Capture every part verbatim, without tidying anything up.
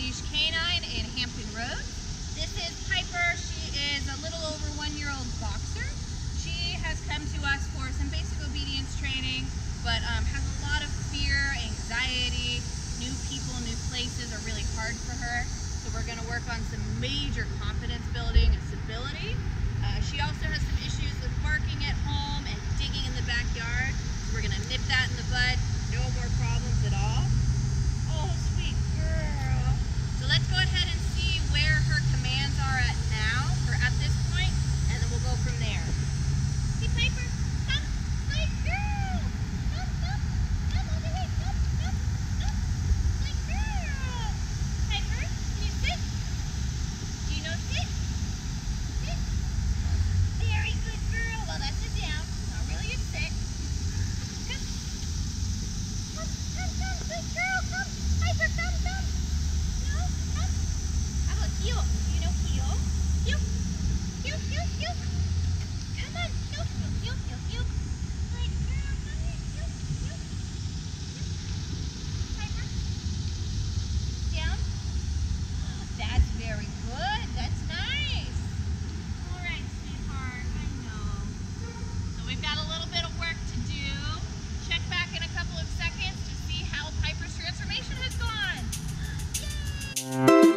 Off-Leash Canine in Hampton Road. This is Piper. She is a little over one-year-old boxer. She has come to us for some basic obedience training, but um, has a lot of fear, anxiety. New people, new places are really hard for her. So we're going to work on some major confidence building and stability. Uh, she also has some issues with barking at home and digging in the backyard. So we're going to nip that in the bud. No more problems at all. Oh, sweet girl. So let's go ahead and see where her commands are at now, or at this point, and then we'll go from there. Hey, Piper, come, good girl. Come, come, come over here, come, come, come. Good girl. Piper, can you sit? Do you know sit? Sit. Very good girl. Well, that's a down. Not really a sit. Come. Come, come, come, good girl, come. Piper, come, come. No, come. How about heel? Do you know heel? Heel. Heel, heel, heel. Come on, heel, heel, heel, heel, heel. Good girl, come here, heel, heel. Heel. Piper. Down. That's very good. That's nice. All right, sweetheart, I know. So we've got a little bit of work to do. Check back in a couple of seconds to see how Piper's transformation has gone. Yay!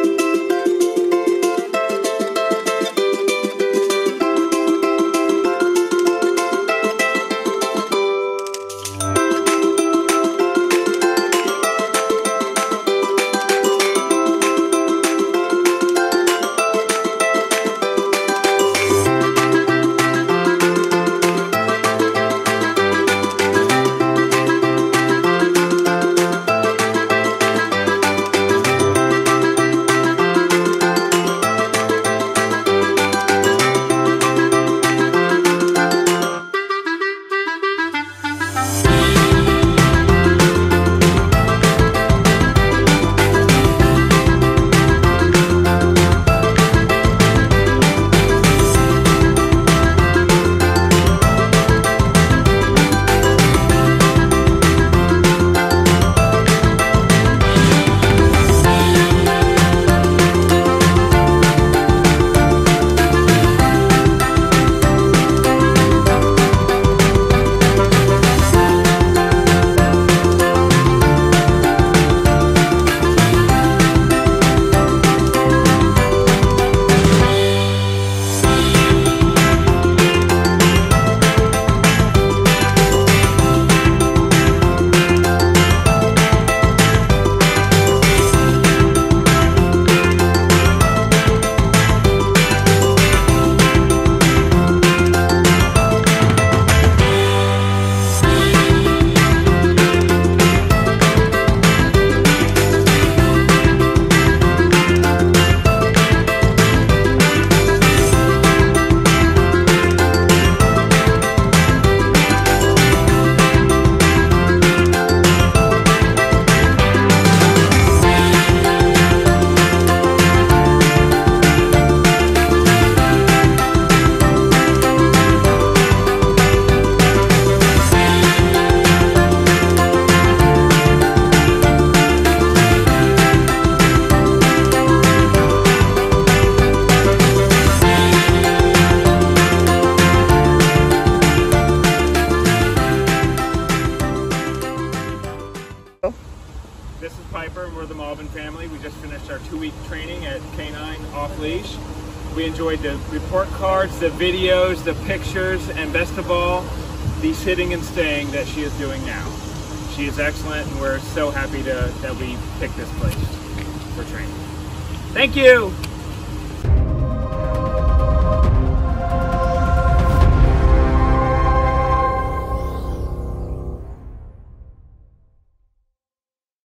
This is Piper, and we're the Malvin family. We just finished our two-week training at Canine Off-Leash. We enjoyed the report cards, the videos, the pictures, and best of all, the sitting and staying that she is doing now. She is excellent, and we're so happy to, that we picked this place for training. Thank you!